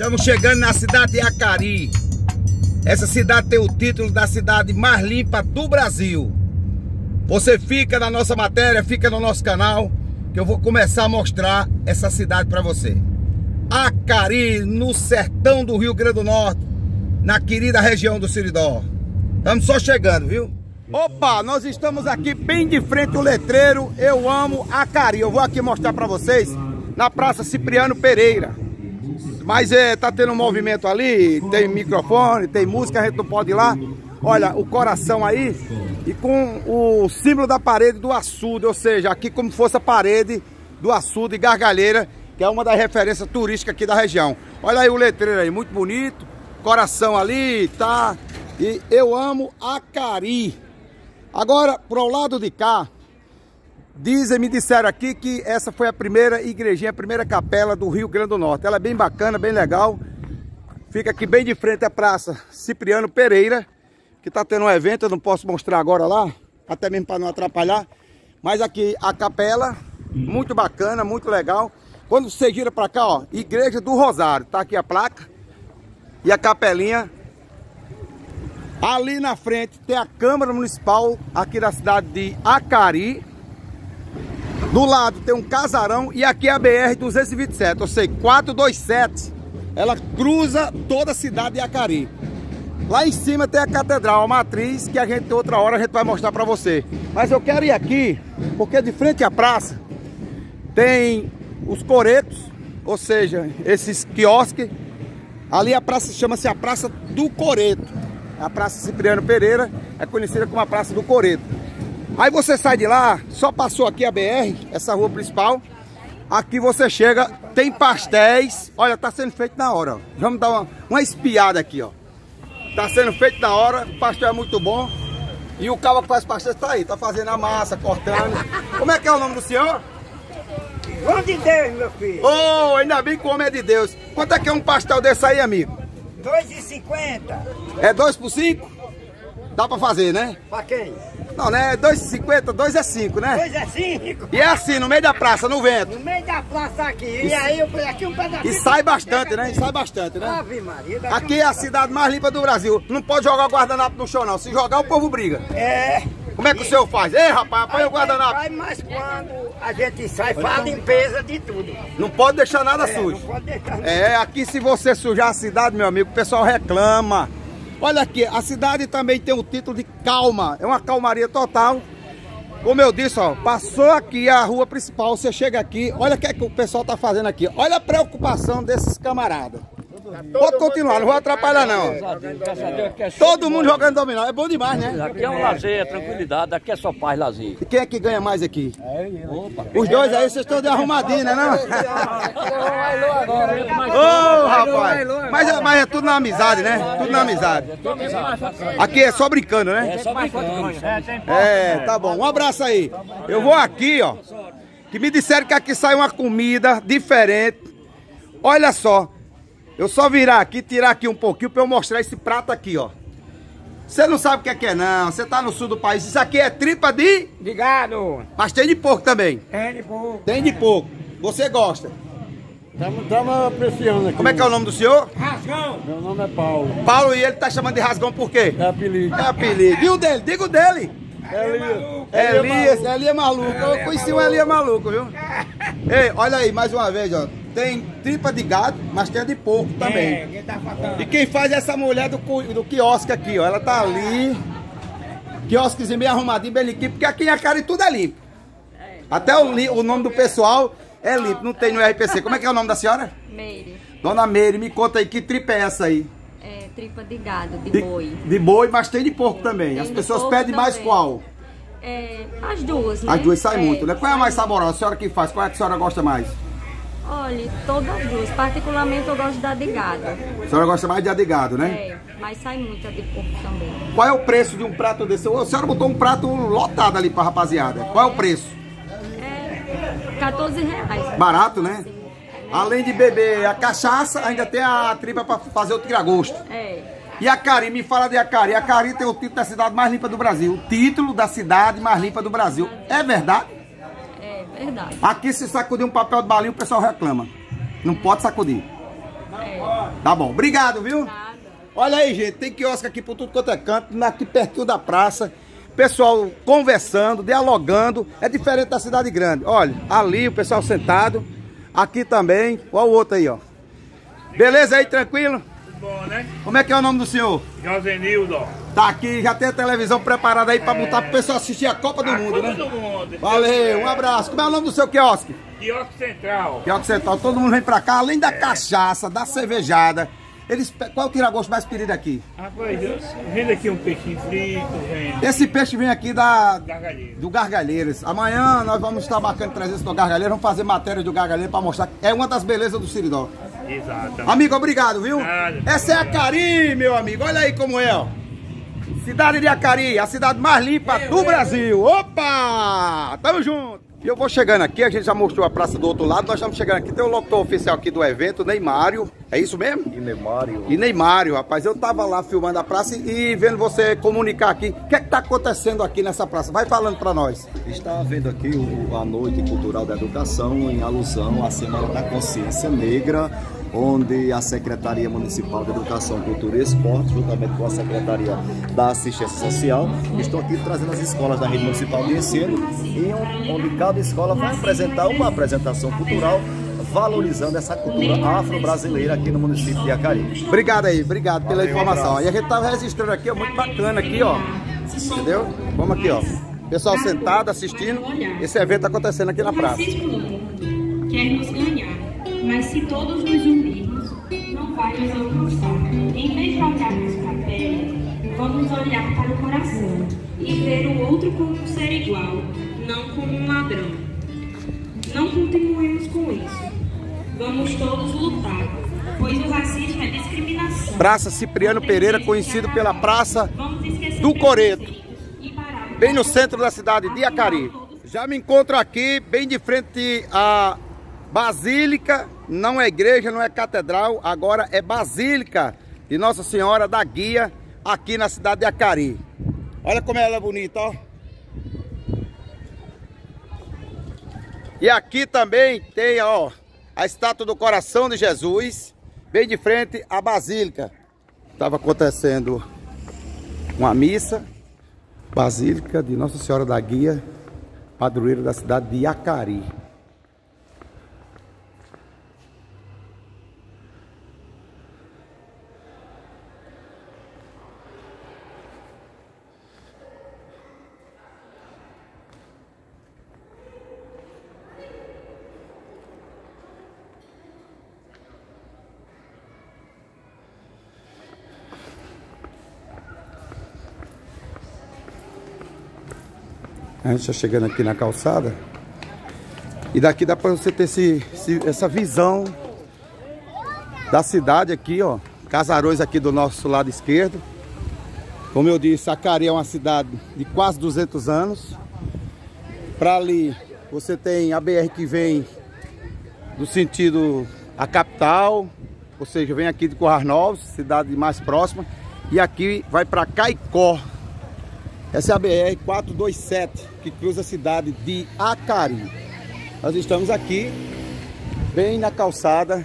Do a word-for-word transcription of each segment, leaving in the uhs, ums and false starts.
Estamos chegando na cidade de Acari. Essa cidade tem o título da cidade mais limpa do Brasil. Você fica na nossa matéria, fica no nosso canal, que eu vou começar a mostrar essa cidade para você. Acari, no sertão do Rio Grande do Norte, na querida região do Seridó. Estamos só chegando, viu? Opa, nós estamos aqui bem de frente ao letreiro Eu Amo Acari. Eu vou aqui mostrar para vocês na Praça Cipriano Pereira. Mas é, tá tendo um movimento ali, tem microfone, tem música, a gente não pode ir lá. Olha, o coração aí e com o símbolo da parede do açude, ou seja, aqui como fosse a parede do açude e Gargalheira, que é uma das referências turísticas aqui da região. Olha aí o letreiro aí, muito bonito, coração ali, tá? E Eu Amo Acari. Agora, pro lado de cá, dizem, me disseram aqui que essa foi a primeira igrejinha, a primeira capela do Rio Grande do Norte. Ela é bem bacana, bem legal. Fica aqui bem de frente à Praça Cipriano Pereira, que está tendo um evento, eu não posso mostrar agora lá, até mesmo para não atrapalhar. Mas aqui a capela, muito bacana, muito legal. Quando você gira para cá, ó, Igreja do Rosário, tá aqui a placa e a capelinha. Ali na frente tem a Câmara Municipal aqui da cidade de Acari. Do lado tem um casarão e aqui é a B R duzentos e vinte e sete, ou seja, quatrocentos e vinte e sete. Ela cruza toda a cidade de Acari. Lá em cima tem a Catedral, a matriz, que a gente outra hora a gente vai mostrar para você. Mas eu quero ir aqui, porque de frente à praça tem os coretos, ou seja, esses quiosques. Ali a praça chama-se a Praça do Coreto. A Praça Cipriano Pereira é conhecida como a Praça do Coreto. Aí você sai de lá, só passou aqui a B R, essa rua principal. Aqui você chega, tem pastéis. Olha, tá sendo feito na hora, ó. Vamos dar uma, uma espiada aqui, ó. Tá sendo feito na hora, o pastel é muito bom. E o cara que faz pastel tá aí, tá fazendo a massa, cortando. Como é que é o nome do senhor? João de Deus, meu filho. Oh, ainda bem que o homem é de Deus. Quanto é que é um pastel desse aí, amigo? dois e cinquenta. É dois por cinco? Dá pra fazer, né? Pra quem? Não, né? dois e cinquenta, dois é cinco, né? dois é cinco. E é assim, no meio da praça, no vento. No meio da praça aqui. E, e aí eu ponho aqui um pedacinho. E sai bastante, né? E sai bastante, né? Ave Maria. Aqui é a cidade mais limpa do Brasil. Não pode jogar o guardanapo no chão, não. Se jogar, o povo briga. É. Como é que o senhor faz? Ei, rapaz, põe Aí o guardanapo. Vai, mas quando a gente sai, faz a limpeza de tudo. Não pode deixar nada É, sujo. não pode deixar nada. É, aqui se você sujar a cidade, meu amigo, o pessoal reclama. Olha aqui, a cidade também tem o título de calma. É uma calmaria total. Como eu disse, ó, passou aqui a rua principal, você chega aqui, olha o que é que o pessoal tá fazendo aqui. Olha a preocupação desses camaradas. Pode continuar, não vou atrapalhar não. Todo mundo jogando dominó, é bom demais, né? Aqui é um lazer, é tranquilidade, aqui é só paz, lazer. E quem é que ganha mais aqui? Os dois aí, vocês estão de arrumadinho, né não? Ô, rapaz, mas é, mas é tudo na amizade, né? Tudo na amizade. Aqui é só brincando, né? É só brincando. É, tá bom. Um abraço aí. Eu vou aqui, ó, que me disseram que aqui sai uma comida diferente. Olha só. Eu só virar aqui, tirar aqui um pouquinho pra eu mostrar esse prato aqui, ó. Você não sabe o que é que é não, você tá no sul do país. Isso aqui é tripa de... De gado. Mas tem de porco também. É de porco. Tem de porco. Você gosta? Estamos apreciando aqui. Como é que é o nome do senhor? Rasgão. Meu nome é Paulo. Paulo, e ele tá chamando de rasgão por quê? É apelido. É apelido. E o dele? Diga o dele. Elias. Elias, Elias maluco. Eu conheci um Elias maluco, viu? Ei, olha aí, mais uma vez, ó. Tem tripa de gado, mas tem a de porco também. É, quem tá faltando? E quem faz é essa mulher do, do quiosque aqui, ó. Ela tá ali. Quiosquezinho bem arrumadinho, bem limpo. Porque aqui em Acari tudo é limpo. Até o, o nome do pessoal é limpo. Não tem no R P C. Como é que é o nome da senhora? Meire. Dona Meire, me conta aí, que tripa é essa aí? É tripa de gado, de, De, boi. de boi, mas tem de porco também. Tem As de pessoas porco pedem mais também. qual? É, as duas, né? As duas saem É, muito, né? Qual é a mais sai- saborosa? A senhora que faz? Qual é que a senhora gosta mais? Olha, todas as duas. Particularmente eu gosto da de gado. A senhora gosta mais de adegado, né? É, mas sai muito a de porco também. Qual é o preço de um prato desse? A senhora botou um prato lotado ali pra rapaziada. Qual é o preço? É quatorze reais. Barato, né? Além de beber a cachaça, ainda tem a tripa pra fazer o tiragosto. É. E Acari, me fala de Acari. Acari tem o título da cidade mais limpa do Brasil. O título da cidade mais limpa do Brasil. É verdade? É verdade. Aqui se sacudir um papel de balinha, o pessoal reclama. Não pode sacudir. Tá bom, obrigado, viu? Nada. Olha aí, gente, tem quiosque aqui por tudo quanto é canto, aqui pertinho da praça. Pessoal conversando, dialogando. É diferente da cidade grande. Olha, ali o pessoal sentado. Aqui também. Olha o outro aí, ó. Beleza aí, tranquilo? Bom, né? Como é que é o nome do senhor? Josenildo. Tá aqui, já tem a televisão preparada aí pra botar pro pessoal assistir a Copa do A Mundo, Copa né? do Mundo. Valeu, um abraço. Como é o nome do seu quiosque? Quiosque Central. Quiosque Central. Todo mundo vem pra cá, além da cachaça, da cervejada. Eles, qual é o tira-gosto mais pedido aqui? Rapaz, eu vendo aqui um peixinho frito, vendo. Esse peixe vem aqui da, Gargalheiro. do Gargalheiros. Amanhã nós vamos estar marcando presença do Gargalheiros, vamos fazer matéria do Gargalheiro para mostrar que é uma das belezas do Siridó. Exato. Amigo, obrigado, viu? Nada. Essa é Acari, meu amigo. Olha aí como é, ó. Cidade de Acari, a cidade mais limpa do Brasil. Opa! Tamo junto! E eu vou chegando aqui, a gente já mostrou a praça do outro lado, nós estamos chegando aqui, tem o locutor oficial aqui do evento, Neymário, é isso mesmo? E Neymário. E Neymário, rapaz, eu tava lá filmando a praça e vendo você comunicar aqui, o que é que tá acontecendo aqui nessa praça? Vai falando pra nós. Está havendo aqui o, a Noite Cultural da Educação em alusão à Semana da Consciência Negra, onde a Secretaria Municipal de Educação, Cultura e Esporte, juntamente com a Secretaria da Assistência Social, estão aqui trazendo as escolas da rede municipal de ensino, e onde cada escola vai apresentar uma apresentação cultural valorizando essa cultura afro-brasileira aqui no município de Acari. Obrigado aí, obrigado pela informação. E a gente tava registrando aqui, ó, muito bacana aqui, ó. Entendeu? Vamos aqui, ó. Pessoal sentado, assistindo. Esse evento acontecendo aqui na praça. Queremos ganhar, mas se todos nos unirmos, não vai nos alcançar. Em vez de olharmos para a pele, vamos olhar para o coração e ver o outro como um ser igual, não como um ladrão. Não continuemos com isso. Vamos todos lutar, pois o racismo é discriminação. Praça Cipriano Pereira, conhecido pela Praça do Coreto, bem no centro da cidade de Acari. Já me encontro aqui, bem de frente à Basílica, não é igreja, não é catedral, agora é Basílica de Nossa Senhora da Guia, aqui na cidade de Acari. Olha como ela é bonita, ó. E aqui também tem, ó, a estátua do Coração de Jesus, bem de frente à Basílica. Estava acontecendo uma missa, Basílica de Nossa Senhora da Guia, padroeira da cidade de Acari. A gente está chegando aqui na calçada. E daqui dá para você ter esse, esse, essa visão da cidade aqui, ó. Casarões aqui do nosso lado esquerdo. Como eu disse, Acari é uma cidade de quase duzentos anos. Para ali você tem a B R que vem do sentido a capital, ou seja, vem aqui de Currais Novos, cidade mais próxima. E aqui vai para Caicó. Essa é a B R quatrocentos e vinte e sete, que cruza a cidade de Acari. Nós estamos aqui, bem na calçada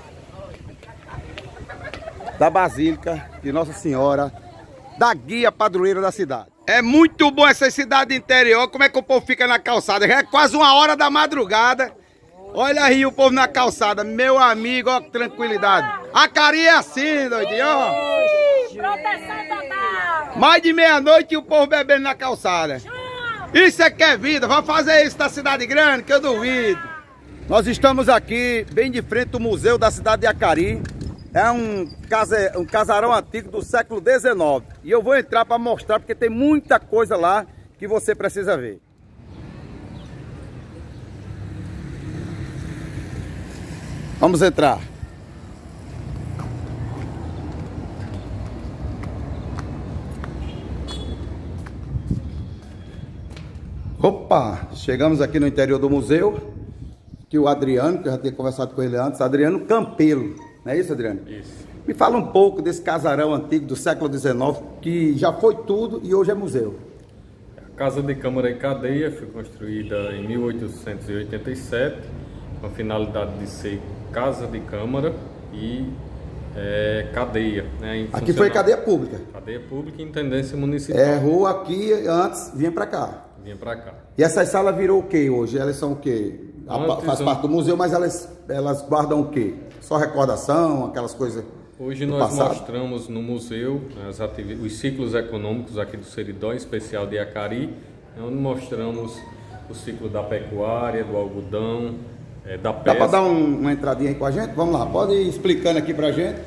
da Basílica de Nossa Senhora da Guia, padroeira da cidade. É muito bom essa cidade interior, como é que o povo fica na calçada? É quase uma hora da madrugada. Olha aí o povo na calçada, meu amigo, ó que tranquilidade. Acari é assim, doidinho, ó. Proteção total! Mais de meia-noite e o povo bebendo na calçada. Isso é que é vida. Vamos fazer isso na cidade grande, que eu duvido. Nós estamos aqui, bem de frente do museu da cidade de Acari. É um, casa, um casarão antigo do século dezenove. E eu vou entrar para mostrar, porque tem muita coisa lá que você precisa ver. Vamos entrar. Opa, chegamos aqui no interior do museu, que o Adriano, que eu já tinha conversado com ele antes, Adriano Campelo, não é isso, Adriano? Isso. Me fala um pouco desse casarão antigo do século dezenove, que já foi tudo e hoje é museu. A Casa de Câmara e Cadeia foi construída em mil oitocentos e oitenta e sete, com a finalidade de ser casa de câmara, e é cadeia. Né, aqui foi cadeia pública. Cadeia pública e intendência municipal. É, rua aqui antes vinha para cá. Vinha para cá. E essas salas virou o que hoje? Elas são o quê? Antes, faz parte do museu, mas elas, elas guardam o quê? Só recordação, aquelas coisas. Hoje nós passado. mostramos no museu as os ciclos econômicos aqui do Seridó, em especial de Acari, onde mostramos o ciclo da pecuária, do algodão, é, da pesca. Dá para dar um, uma entradinha aí com a gente? Vamos lá, pode ir explicando aqui para a gente.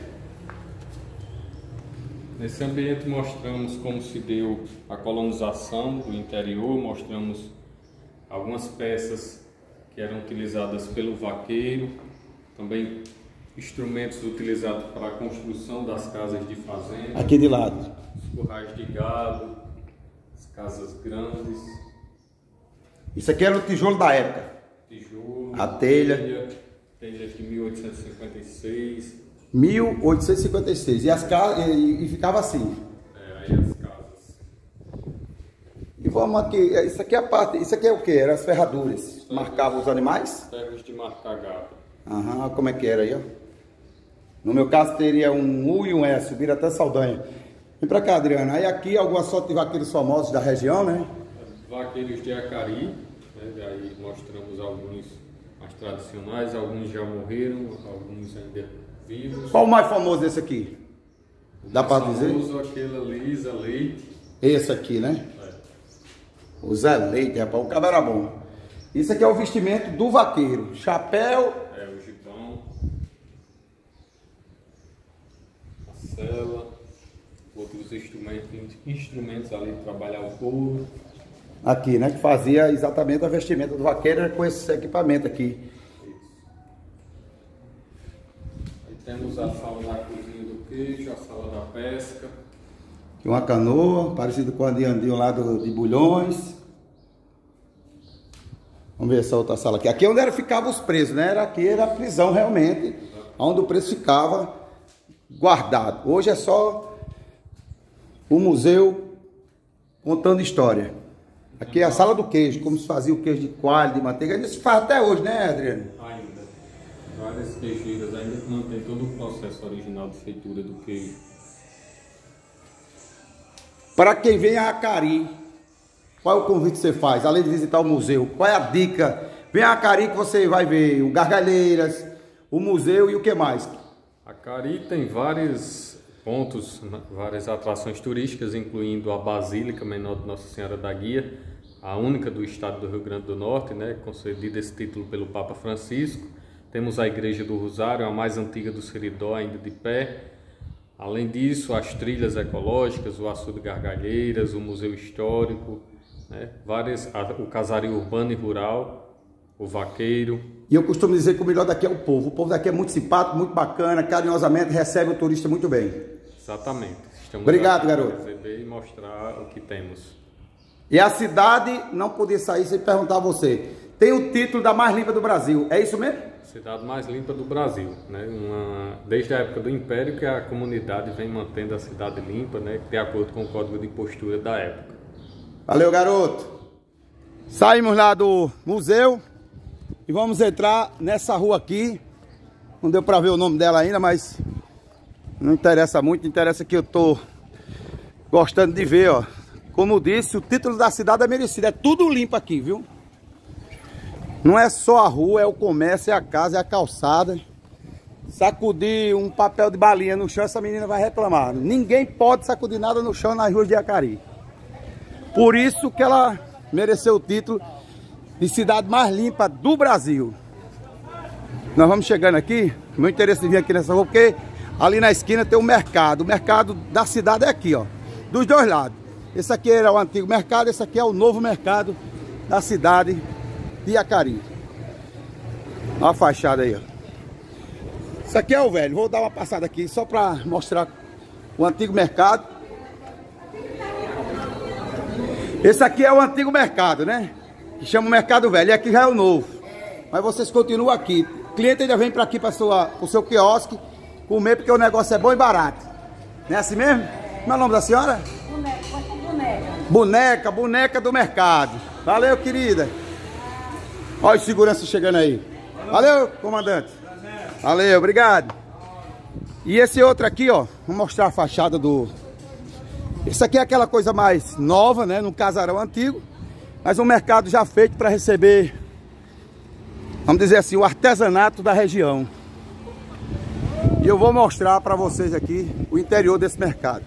Nesse ambiente mostramos como se deu a colonização do interior, mostramos algumas peças que eram utilizadas pelo vaqueiro, também instrumentos utilizados para a construção das casas de fazenda. Aqui de lado. Os currais de gado, as casas grandes. Isso aqui era o tijolo da época. Tijolo. A telha. telha telhas de mil oitocentos e cinquenta e seis. mil oitocentos e cinquenta e seis. E as casas e, e ficava assim. É, aí as casas. E vamos aqui, isso aqui é a parte, isso aqui é o que? Eram as ferraduras. Marcavam os animais? Ferros de marcar gado. Aham, como é que era aí, ó? No meu caso teria um U e um S, subir até Saldanha. Vem pra cá, Adriana. Aí aqui algumas sorte de vaqueiros famosos da região, né? Vaqueiros de Acari, né? Aí mostramos alguns mais tradicionais, alguns já morreram, alguns ainda vivos. Qual o mais famoso desse aqui? Dá para dizer? O famoso aquele ali, Zé Leite. Esse aqui, né? É. O Zé Leite, rapaz, o cabra era bom. Isso aqui é o vestimento do vaqueiro. Chapéu. É, o gibão. A cela. Outros instrumentos, instrumentos ali de trabalhar o couro. Aqui, né? Que fazia exatamente a vestimenta do vaqueiro com esse equipamento aqui. Isso. Aí temos a sala da cozinha do queijo, a sala da pesca. Aqui uma canoa, parecido com a de andinho lá do, de Bulhões. Vamos ver essa outra sala aqui. Aqui é onde era, ficavam os presos, né? Era, aqui era a prisão realmente, onde o preso ficava guardado. Hoje é só o museu contando história. Aqui é a sala do queijo, como se fazia o queijo de coalho, de manteiga. Ainda se faz até hoje, né, Adriano? Ainda. Várias queijeiras ainda mantém todo o processo original de feitura do queijo. Para quem vem a Acari, qual é o convite que você faz? Além de visitar o museu, qual é a dica? Vem a Acari que você vai ver o Gargalheiras, o museu e o que mais? Acari tem vários pontos, várias atrações turísticas, incluindo a Basílica Menor de Nossa Senhora da Guia, a única do estado do Rio Grande do Norte, né, concedida esse título pelo Papa Francisco. Temos a Igreja do Rosário, a mais antiga do Seridó, ainda de pé. Além disso, as trilhas ecológicas, o Açude Gargalheiras, o Museu Histórico, né, várias, o casario urbano e rural, o vaqueiro. E eu costumo dizer que o melhor daqui é o povo. O povo daqui é muito simpático, muito bacana, carinhosamente recebe o turista muito bem. Exatamente. Estamos Obrigado, garoto. Para receber e mostrar o que temos. E a cidade não podia sair sem perguntar a você. Tem o título da mais limpa do Brasil, é isso mesmo? Cidade mais limpa do Brasil, né? Uma, desde a época do Império que a comunidade vem mantendo a cidade limpa, né? De acordo com o código de postura da época. Valeu, garoto. Saímos lá do museu e vamos entrar nessa rua aqui. Não deu para ver o nome dela ainda, mas não interessa muito, interessa que eu tô gostando de ver, ó. Como eu disse, o título da cidade é merecido, é tudo limpo aqui, viu? Não é só a rua, é o comércio, é a casa, é a calçada. Sacudir um papel de balinha no chão, essa menina vai reclamar. Ninguém pode sacudir nada no chão nas ruas de Acari. Por isso que ela mereceu o título de cidade mais limpa do Brasil. Nós vamos chegando aqui, meu interesse de vir aqui nessa rua, porque ali na esquina tem o mercado. O mercado da cidade é aqui, ó, dos dois lados. Esse aqui era o antigo mercado, esse aqui é o novo mercado da cidade de Acari. Olha a fachada aí, ó. Isso aqui é o velho. Vou dar uma passada aqui só para mostrar o antigo mercado. Esse aqui é o antigo mercado, né? Que chama o mercado velho. E aqui já é o novo. Mas vocês continuam aqui. O cliente ainda vem para aqui para o seu quiosque comer, porque o negócio é bom e barato. Não é assim mesmo? Como é o nome da senhora? Boneca. Boneca, boneca do mercado. Valeu, querida. Olha os seguranças chegando aí. Valeu, comandante. Valeu, obrigado. E esse outro aqui, ó, vou mostrar a fachada do... Isso aqui é aquela coisa mais nova, né, num casarão antigo, mas um mercado já feito para receber, vamos dizer assim, o artesanato da região. E eu vou mostrar para vocês aqui o interior desse mercado.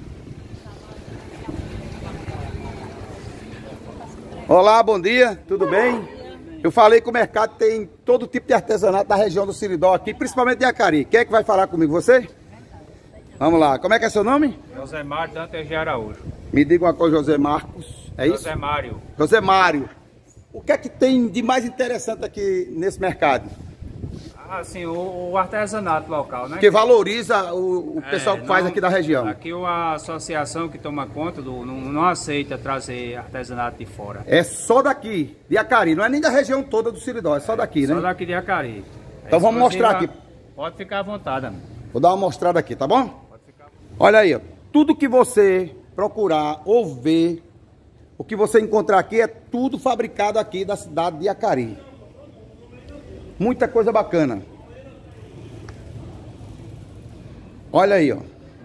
Olá, bom dia, tudo bem? Eu falei que o mercado tem todo tipo de artesanato da região do Seridó aqui, principalmente de Acari. Quem é que vai falar comigo? Você? Vamos lá, como é que é seu nome? José Mário Dantas de Araújo. Me diga uma coisa, José Marcos, é isso? José Mário. José Mário. O que é que tem de mais interessante aqui nesse mercado? Assim, o, o artesanato local, né? Que valoriza o, o pessoal é, que faz não, aqui da região. Aqui a associação que toma conta do, não, não aceita trazer artesanato de fora. É só daqui, de Acari, não é nem da região toda do Seridó, é só daqui, né? Só daqui de Acari. Então vamos mostrar aqui. Pode ficar à vontade, amigo. Vou dar uma mostrada aqui, tá bom? Pode ficar à vontade. Olha aí, ó. Tudo que você procurar ou ver, o que você encontrar aqui é tudo fabricado aqui da cidade de Acari. Muita coisa bacana. Olha aí, ó.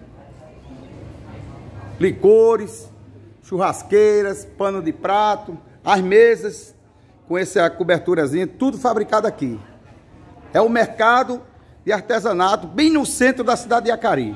Licores, churrasqueiras, pano de prato, as mesas com essa coberturazinha, tudo fabricado aqui. É o mercado de artesanato bem no centro da cidade de Acari.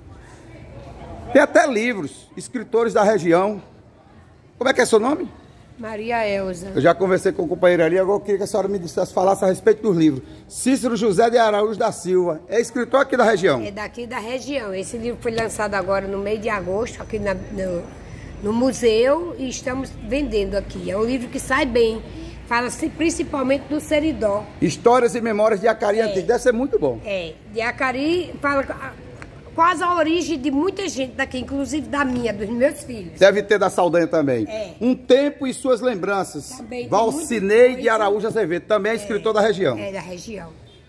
Tem até livros, escritores da região. Como é que é seu nome? Maria Elza. Eu já conversei com o companheiro ali, agora eu queria que a senhora me dissesse, falasse a respeito dos livros. Cícero José de Araújo da Silva, é escritor aqui da região? É daqui da região. Esse livro foi lançado agora no mês de agosto, aqui na, no, no museu, e estamos vendendo aqui. É um livro que sai bem, fala principalmente do Seridó. Histórias e Memórias de Acari é. Antigo, deve ser muito bom. É, de Acari fala quase a origem de muita gente daqui, inclusive da minha, dos meus filhos. Deve ter da Saldanha também. É. Um Tempo e Suas Lembranças. Também Valcinei de Araújo Azevedo, também é escritor da região. É, da região.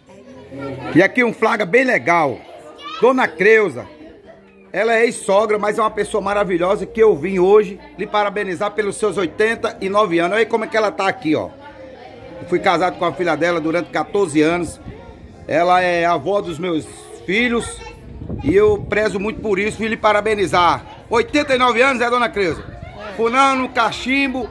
E aqui um flaga bem legal. Dona Creuza. Ela é ex-sogra, mas é uma pessoa maravilhosa que eu vim hoje lhe parabenizar pelos seus oitenta e nove anos. Olha aí como é que ela tá aqui, ó. Eu fui casado com a filha dela durante quatorze anos. Ela é avó dos meus filhos. E eu prezo muito por isso, vim lhe parabenizar. oitenta e nove anos, é, Dona Creuza? Funando, cachimbo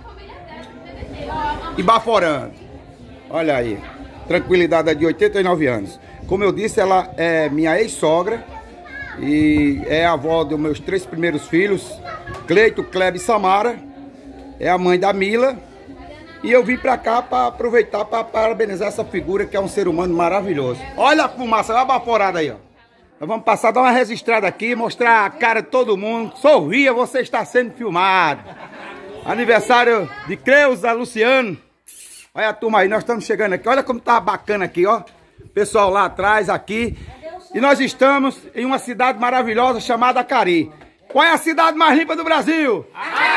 e baforando. Olha aí, tranquilidade é de oitenta e nove anos. Como eu disse, ela é minha ex-sogra e é a avó dos meus três primeiros filhos, Cleito, Kleber e Samara. É a mãe da Mila. E eu vim pra cá pra aproveitar para parabenizar essa figura que é um ser humano maravilhoso. Olha a fumaça, olha a baforada aí, ó. Nós vamos passar, dar uma registrada aqui, mostrar a cara de todo mundo. Sorria, você está sendo filmado. Aniversário de Creuza, Luciano. Olha a turma aí, nós estamos chegando aqui. Olha como tá bacana aqui, ó. Pessoal lá atrás, aqui. E nós estamos em uma cidade maravilhosa chamada Acari. Qual é a cidade mais limpa do Brasil?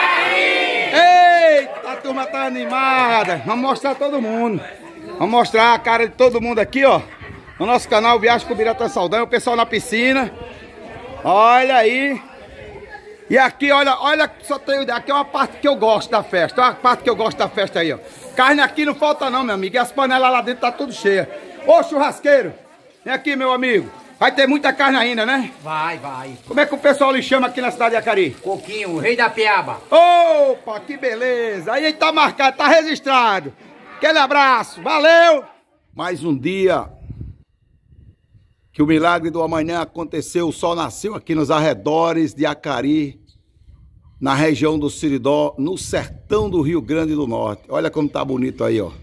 Acari! Eita, a turma tá animada. Vamos mostrar todo mundo. Vamos mostrar a cara de todo mundo aqui, ó. No nosso canal Viagem com Biratã Saldanha, o pessoal na piscina. Olha aí. E aqui, olha, olha, só tenho ideia. Aqui é uma parte que eu gosto da festa. Olha a parte que eu gosto da festa aí, ó. Carne aqui não falta não, meu amigo. E as panelas lá dentro tá tudo cheia. Ô, churrasqueiro, vem aqui, meu amigo. Vai ter muita carne ainda, né? Vai, vai. Como é que o pessoal lhe chama aqui na cidade de Acari? Coquinho, o rei da piaba. Opa, que beleza. Aí tá marcado, tá registrado. Aquele abraço, valeu. Mais um dia que o milagre do amanhã aconteceu, o sol nasceu aqui nos arredores de Acari, na região do Seridó, no sertão do Rio Grande do Norte. Olha como tá bonito aí, ó.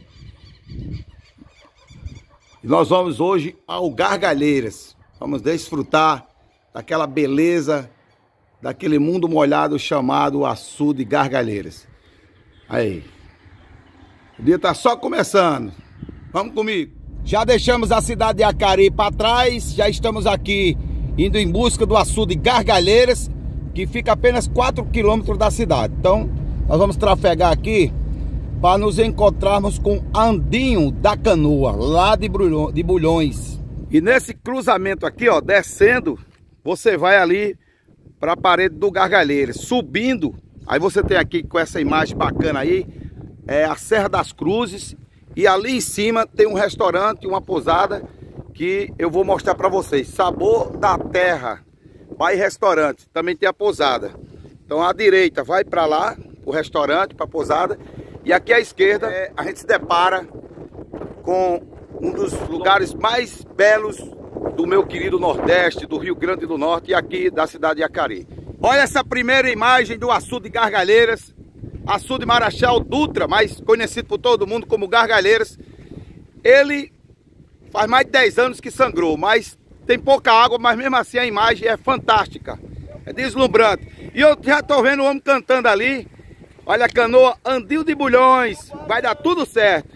E nós vamos hoje ao Gargalheiras. Vamos desfrutar daquela beleza, daquele mundo molhado chamado Açude Gargalheiras. Aí. O dia tá só começando. Vamos comigo. Já deixamos a cidade de Acari para trás, já estamos aqui indo em busca do açude Gargalheiras, que fica a apenas quatro quilômetros da cidade. Então, nós vamos trafegar aqui para nos encontrarmos com Andinho da Canoa, lá de Bulhões. E nesse cruzamento aqui, ó, descendo, você vai ali para a parede do Gargalheiras. Subindo, aí você tem aqui com essa imagem bacana aí, é a Serra das Cruzes. E ali em cima tem um restaurante, uma pousada, que eu vou mostrar para vocês. Sabor da Terra, bar e restaurante. Também tem a pousada. Então à direita vai para lá, o restaurante, para a pousada. E aqui à esquerda é, a gente se depara com um dos lugares mais belos do meu querido Nordeste, do Rio Grande do Norte e aqui da cidade de Acari. Olha essa primeira imagem do açude de Gargalheiras, açude Marechal Dutra, mais conhecido por todo mundo como Gargalheiras. Ele faz mais de dez anos que sangrou, mas tem pouca água, mas mesmo assim a imagem é fantástica, é deslumbrante. E eu já estou vendo o homem cantando ali. Olha a canoa Andil de Bulhões, vai dar tudo certo.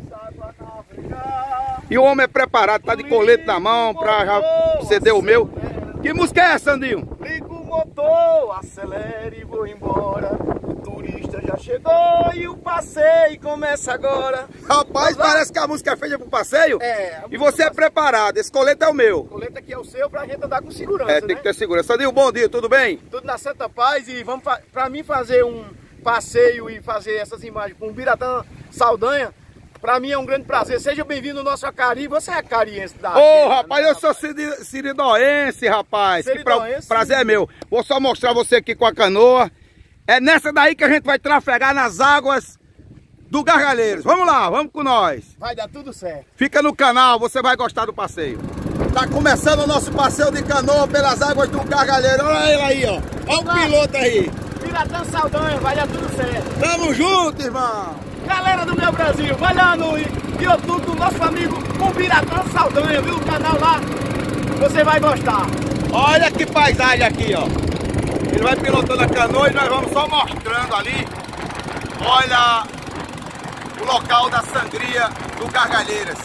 E o homem é preparado, tá de colete na mão para já ceder o meu. Que música é essa, Andil? Liga o motor, acelere e vou embora. O turista já chegou e o passeio começa agora. Rapaz, parece que a música é feita pro passeio. É. E você é preparado, esse colete é o meu. O colete aqui é o seu pra gente andar com segurança, É, tem né? que ter segurança. Andil, bom dia, tudo bem? Tudo na Santa Paz e vamos pra, pra mim fazer um passeio e fazer essas imagens com o Biratã Saldanha. Pra mim é um grande prazer. Seja bem-vindo ao nosso Acari. Você é acariense da... Ô, oh, rapaz, né, eu sou siridoense, rapaz. Siridoense? Que pra... prazer é meu. Vou só mostrar você aqui com a canoa. É nessa daí que a gente vai trafegar nas águas do Gargalheiras. Vamos lá, vamos com nós. Vai dar tudo certo. Fica no canal, você vai gostar do passeio. Tá começando o nosso passeio de canoa pelas águas do Gargalheiras. Olha ele aí, ó. Olha o piloto aí. Biratã Saldanha, vai dar tudo certo. Tamo junto, irmão. Galera do meu Brasil, vai lá no YouTube do nosso amigo o Biratã Saldanha, viu? O canal lá, você vai gostar. Olha que paisagem aqui, ó. Ele vai pilotando a canoa e nós vamos só mostrando ali. Olha o local da sangria do Gargalheiras.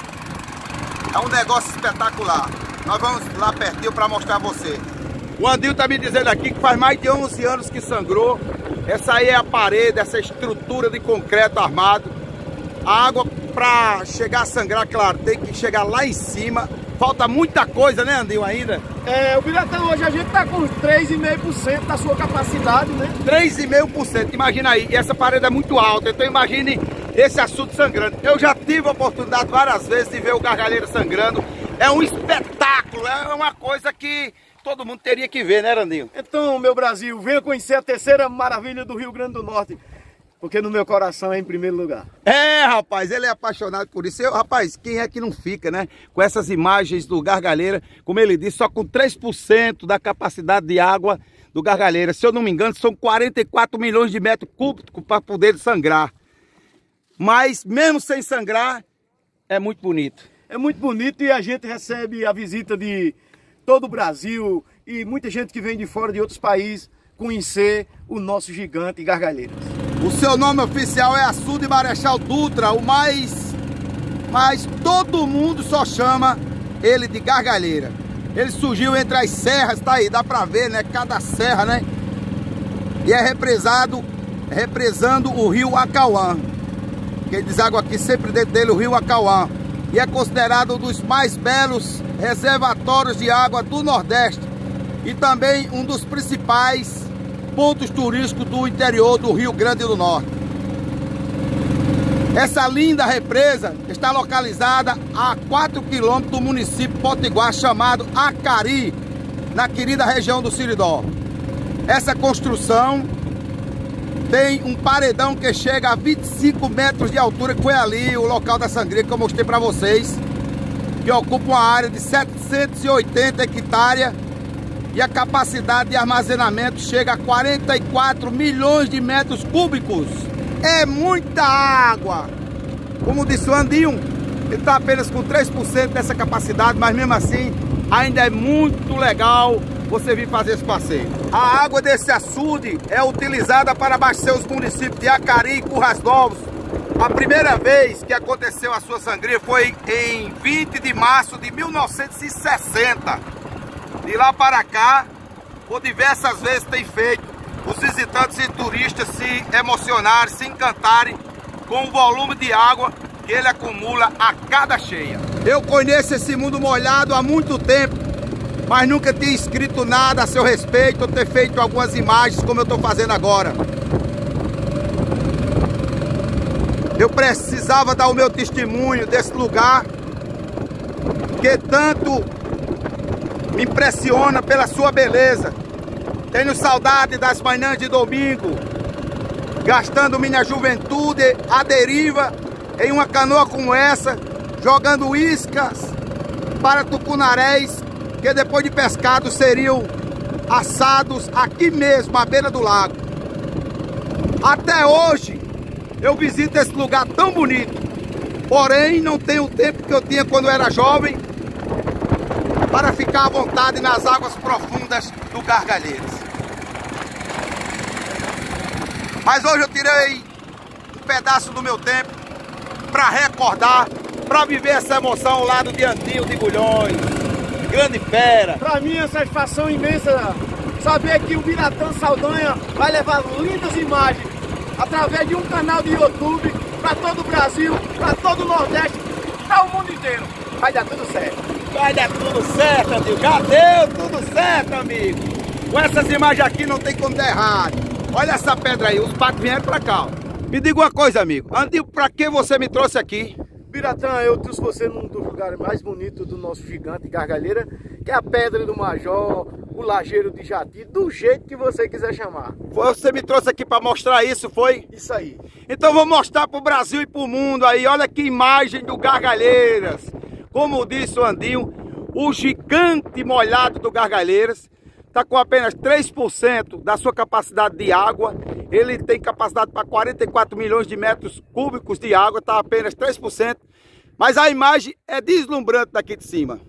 É um negócio espetacular. Nós vamos lá pertinho para mostrar a você. O Andil tá me dizendo aqui que faz mais de onze anos que sangrou. Essa aí é a parede, essa estrutura de concreto armado. A água para chegar a sangrar, claro, tem que chegar lá em cima. Falta muita coisa, né, Andil, ainda? É, o Biratã hoje a gente tá com três vírgula cinco por cento da sua capacidade, né? três vírgula cinco por cento, imagina aí. E essa parede é muito alta, então imagine esse açude sangrando. Eu já tive a oportunidade várias vezes de ver o Gargalheiras sangrando. É um espetáculo, é uma coisa que todo mundo teria que ver, né, Randinho? Então, meu Brasil, venha conhecer a terceira maravilha do Rio Grande do Norte, porque no meu coração é em primeiro lugar. É, rapaz, ele é apaixonado por isso. Eu, rapaz, quem é que não fica, né? Com essas imagens do Gargalheira, como ele disse, só com três por cento da capacidade de água do Gargalheira. Se eu não me engano, são quarenta e quatro milhões de metros cúbicos para poder sangrar. Mas, mesmo sem sangrar, é muito bonito. É muito bonito e a gente recebe a visita de todo o Brasil e muita gente que vem de fora de outros países conhecer o nosso gigante Gargalheiras. O seu nome oficial é Açude Marechal Dutra, o mais... Mas todo mundo só chama ele de Gargalheira. Ele surgiu entre as serras, tá aí, dá pra ver, né? Cada serra, né? E é represado, represando o rio Acauã. Quem deságua aqui sempre dentro dele, o rio Acauã. E é considerado um dos mais belos reservatórios de água do Nordeste e também um dos principais pontos turísticos do interior do Rio Grande do Norte. Essa linda represa está localizada a quatro quilômetros do município potiguar chamado Acari, na querida região do Siridó. Essa construção tem um paredão que chega a vinte e cinco metros de altura, que foi ali o local da sangria que eu mostrei para vocês, que ocupa uma área de setecentos e oitenta hectares e a capacidade de armazenamento chega a quarenta e quatro milhões de metros cúbicos. É muita água! Como disse o Andinho, ele está apenas com três por cento dessa capacidade, mas mesmo assim ainda é muito legal você vir fazer esse passeio. A água desse açude é utilizada para abastecer os municípios de Acari e Currais Novos. A primeira vez que aconteceu a sua sangria foi em vinte de março de mil novecentos e sessenta. De lá para cá, por diversas vezes tem feito os visitantes e turistas se emocionarem, se encantarem com o volume de água que ele acumula a cada cheia. Eu conheço esse mundo molhado há muito tempo, mas nunca tinha escrito nada a seu respeito ou ter feito algumas imagens como eu estou fazendo agora. Eu precisava dar o meu testemunho desse lugar que tanto me impressiona pela sua beleza. Tenho saudade das manhãs de domingo, gastando minha juventude à deriva em uma canoa como essa, jogando iscas para tucunarés que depois de pescados seriam assados aqui mesmo, à beira do lago. Até hoje eu visito esse lugar tão bonito, porém não tenho o tempo que eu tinha quando era jovem para ficar à vontade nas águas profundas do Gargalheiras. Mas hoje eu tirei um pedaço do meu tempo para recordar, para viver essa emoção ao lado de Andinho de Bulhões, grande fera. Para mim é uma satisfação imensa saber que o Biratã Saldanha vai levar lindas imagens através de um canal de YouTube para todo o Brasil, para todo o Nordeste, para o mundo inteiro. Vai dar tudo certo. Vai dar tudo certo, Andinho. Já deu tudo certo, amigo. Com essas imagens aqui não tem como dar errado. Olha essa pedra aí, os patos vieram para cá. Me diga uma coisa, amigo. Andinho, para que você me trouxe aqui? Biratã, eu trouxe você num dos lugares mais bonitos do nosso gigante Gargalheira, que é a Pedra do Major, o Lajeiro de Jati, do jeito que você quiser chamar. Você me trouxe aqui para mostrar isso, foi? Isso aí. Então vou mostrar para o Brasil e para o mundo aí. Olha que imagem do Gargalheiras. Como disse o Andinho, o gigante molhado do Gargalheiras está com apenas três por cento da sua capacidade de água. Ele tem capacidade para quarenta e quatro milhões de metros cúbicos de água, está apenas três por cento. Mas a imagem é deslumbrante daqui de cima.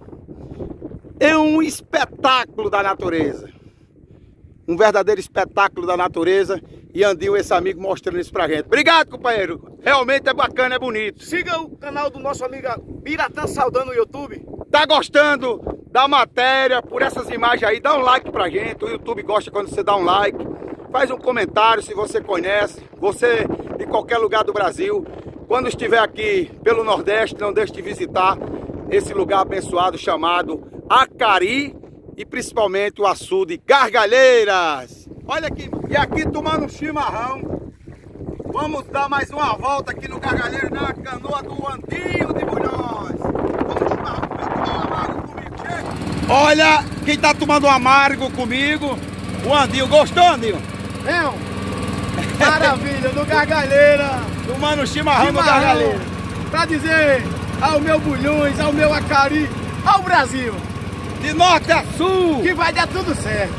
É um espetáculo da natureza. Um verdadeiro espetáculo da natureza. E Andinho, esse amigo, mostrando isso pra gente. Obrigado, companheiro. Realmente é bacana, é bonito. Siga o canal do nosso amigo Biratã Saldanha no YouTube. Tá gostando da matéria, por essas imagens aí? Dá um like pra gente. O YouTube gosta quando você dá um like. Faz um comentário se você conhece. Você de qualquer lugar do Brasil. Quando estiver aqui pelo Nordeste, não deixe de visitar esse lugar abençoado chamado Acari. E principalmente o açude Gargalheiras. Olha aqui, e aqui tomando um chimarrão. Vamos dar mais uma volta aqui no Gargalheiras, na canoa do Andinho de Bulhões. Vamos chimarrão comigo, tomar um amargo comigo, chega. Olha, quem tá tomando um amargo comigo, o Andinho. Gostou, Andinho? Não. Maravilha, no Gargalheira. Tomando um chimarrão, chimarrão no Gargalheira. Pra dizer ao meu Bulhões, ao meu Acari, ao Brasil. De norte a sul. Que vai dar tudo certo.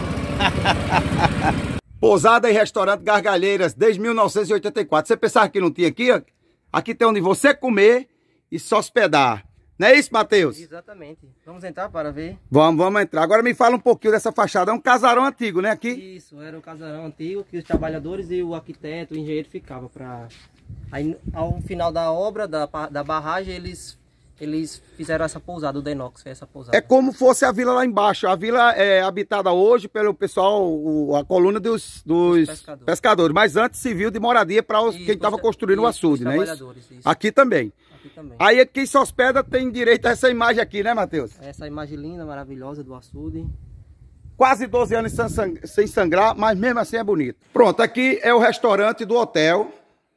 Pousada e restaurante Gargalheiras, desde mil novecentos e oitenta e quatro. Você pensava que não tinha aqui? Aqui tem onde você comer e se hospedar. Não é isso, Matheus? Exatamente. Vamos entrar para ver? Vamos, vamos entrar. Agora me fala um pouquinho dessa fachada. É um casarão antigo, né? Aqui? Isso, era um casarão antigo que os trabalhadores e o arquiteto, o engenheiro ficavam para... Aí, ao final da obra, da, da barragem, eles... Eles fizeram essa pousada, o Denox fez essa pousada. É como fosse a vila lá embaixo. A vila é habitada hoje pelo pessoal, o, a coluna dos, dos pescadores. pescadores. Mas antes serviu de moradia para quem estava construindo isso, o açude, né? Isso? Isso. Aqui também. Aqui também. Aí quem se hospeda tem direito a essa imagem aqui, né, Matheus? Essa imagem linda, maravilhosa do açude. Quase doze anos sem sangrar, mas mesmo assim é bonito. Pronto, aqui é o restaurante do hotel.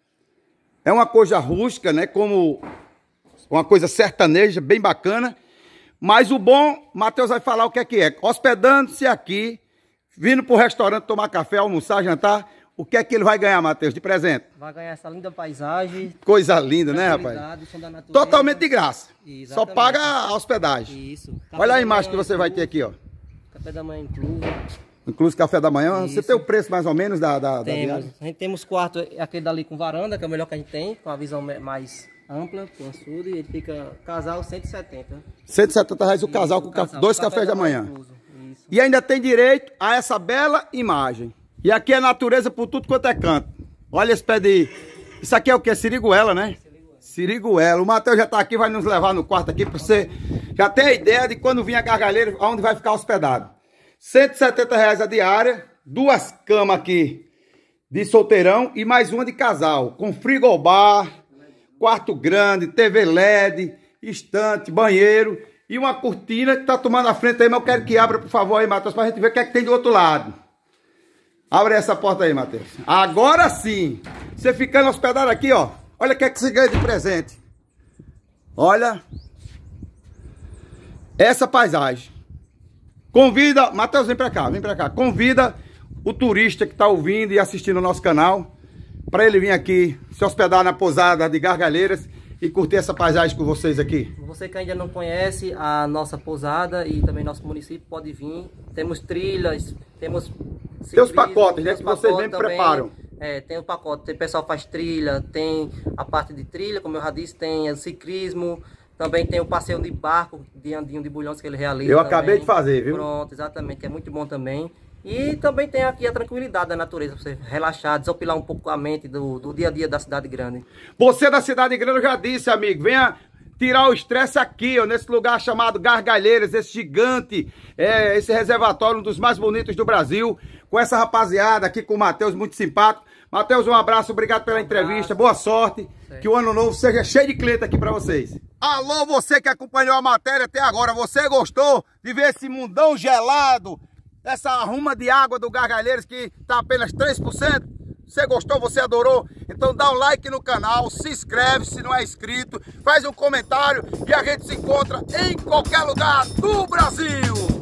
É uma coisa rústica, né? Como... uma coisa sertaneja, bem bacana. Mas o bom, Matheus vai falar o que é que é. Hospedando-se aqui, vindo para o restaurante tomar café, almoçar, jantar, o que é que ele vai ganhar, Matheus, de presente? Vai ganhar essa linda paisagem. Coisa linda, né, rapaz? Totalmente de graça. Exatamente. Só paga a hospedagem. Isso. Café Olha a imagem que você vai ter aqui, ó. Café da manhã incluso. Incluso café da manhã. Isso. Você tem o preço mais ou menos da, da, da viagem? A gente temos quarto, aquele dali com varanda, que é o melhor que a gente tem, com a visão mais... ampla, com açude, ele fica casal cento e setenta. cento e setenta reais o casal com casal, dois cafés da manhã. E ainda tem direito a essa bela imagem. E aqui é natureza por tudo quanto é canto. Olha esse pé de... Isso aqui é o que? Siriguela, né? Siriguela. Siriguela. O Matheus já tá aqui, vai nos levar no quarto aqui para você já ter a ideia de quando vir a Gargalheira, onde vai ficar hospedado. cento e setenta reais a diária, duas camas aqui de solteirão e mais uma de casal, com frigobar, quarto grande, T V L E D, estante, banheiro e uma cortina que tá tomando a frente aí, mas eu quero que abra, por favor, aí, Matheus, pra gente ver o que é que tem do outro lado. Abre essa porta aí, Matheus. Agora sim, você ficando hospedado aqui, ó, olha o que é que você ganha de presente. Olha. essa paisagem. Convida, Matheus, vem pra cá, vem pra cá. Convida o turista que está ouvindo e assistindo o nosso canal para ele vir aqui se hospedar na pousada de Gargalheiras e curtir essa paisagem com vocês aqui. Você que ainda não conhece a nossa pousada e também nosso município, pode vir. Temos trilhas, temos... Tem os pacotes, né, que vocês sempre preparam. É, tem o pacote, o pessoal faz trilha, tem a parte de trilha, como eu já disse, tem o ciclismo, também tem o passeio de barco de Andinho de Bulhões que ele realiza. Eu também. acabei de fazer, viu? Pronto, exatamente, que é muito bom também. E também tem aqui a tranquilidade da natureza, você relaxar, desopilar um pouco a mente do, do dia a dia da cidade grande. Você da cidade grande, eu já disse, amigo, venha tirar o estresse aqui, ó, nesse lugar chamado Gargalheiras, esse gigante, é, esse reservatório, um dos mais bonitos do Brasil, com essa rapaziada aqui, com o Matheus, muito simpático. Matheus, um abraço, obrigado pela entrevista, boa sorte, certo. Que o ano novo seja cheio de cliente aqui pra vocês. Alô, você que acompanhou a matéria até agora, você gostou de ver esse mundão gelado, essa arruma de água do Gargalheiras que tá apenas três por cento? Você gostou, você adorou? Então dá um like no canal, se inscreve se não é inscrito, faz um comentário e a gente se encontra em qualquer lugar do Brasil.